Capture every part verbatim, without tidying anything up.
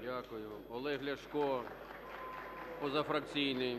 Дякую. Олег Ляшко, позафракційний.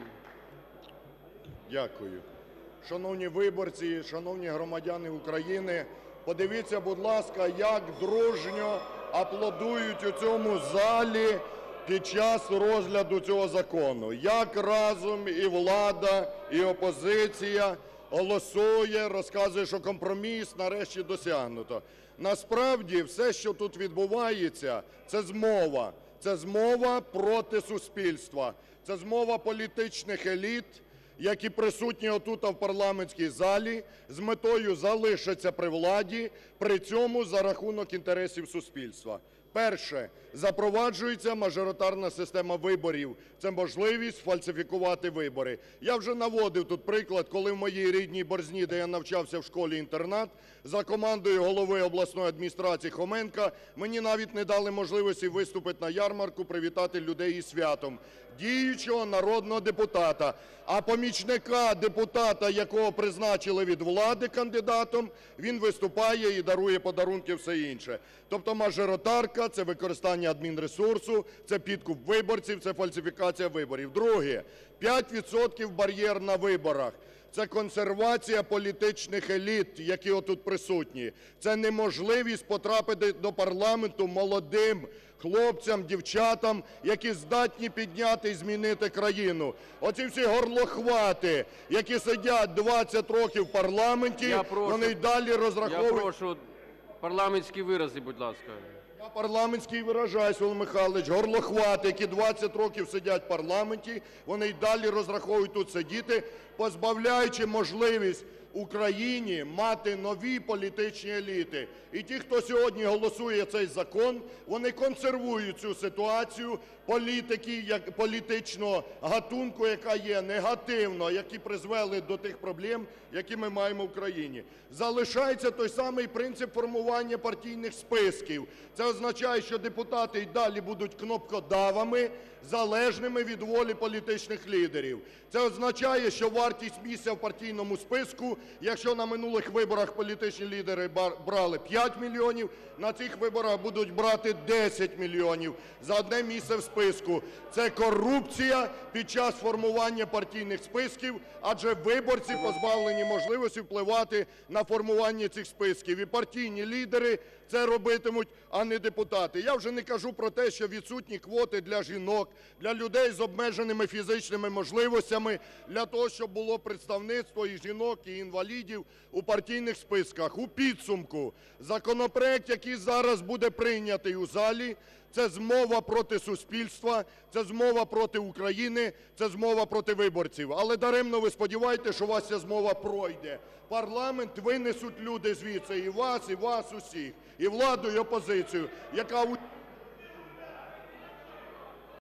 Дякую. Шановні виборці, шановні громадяни України, подивіться, будь ласка, як дружньо аплодують у цьому залі під час розгляду цього закону. Як разом і влада, і опозиція голосує, розказує, що компроміс нарешті досягнуто. Насправді все, що тут відбувається, це змова. Це змова проти суспільства. Це змова політичних еліт, які присутні отут в парламентській залі, з метою залишитися при владі, при цьому за рахунок інтересів суспільства. Перше. Запроваджується мажоритарна система виборів. Це можливість фальсифікувати вибори. Я вже наводив тут приклад, коли в моїй рідній Борзні, де я навчався в школі-інтернат, за командою голови обласної адміністрації Хоменка мені навіть не дали можливості виступити на ярмарку, привітати людей із святом. Діючого народного депутата. А помічника депутата, якого призначили від влади кандидатом, він виступає і дарує подарунки, все інше. Тобто мажоритарка – це використання адмінресурсу, це підкуп виборців, це фальсифікація виборів. Друге. п'ять відсотків бар'єр на виборах. Це консервація політичних еліт, які отут присутні. Це неможливість потрапити до парламенту молодим хлопцям, дівчатам, які здатні підняти і змінити країну. Оці всі горлохвати, які сидять двадцять років в парламенті, прошу, вони й далі розраховують... Я прошу парламентські вирази, будь ласка. Я парламентський виражаюсь, Володимир Михайлович. Горлохвати, які двадцять років сидять в парламенті, вони й далі розраховують тут сидіти, позбавляючи можливість Україні мати нові політичні еліти. І ті, хто сьогодні голосує цей закон, вони консервують цю ситуацію політики, як політичного гатунку, яка є негативно, які призвели до тих проблем, які ми маємо в країні. Залишається той самий принцип формування партійних списків. Це означає, що депутати й далі будуть кнопкодавами, залежними від волі політичних лідерів. Це означає, що вартість місця в партійному списку, якщо на минулих виборах політичні лідери брали п'ять мільйонів, на цих виборах будуть брати десять мільйонів за одне місце в списку. Це корупція під час формування партійних списків, адже виборці позбавлені можливості впливати на формування цих списків. І партійні лідери це робитимуть, а не депутати. Я вже не кажу про те, що відсутні квоти для жінок, для людей з обмеженими фізичними можливостями, для того, щоб було представництво і жінок, і інвалідів у партійних списках. У підсумку, законопроект, який зараз буде прийнятий у залі, це змова проти суспільства, це змова проти України, це змова проти виборців. Але даремно ви сподіваєтеся, що у вас ця змова пройде. Парламент винесуть люди звідси, і вас, і вас усіх, і владу, і опозицію, яка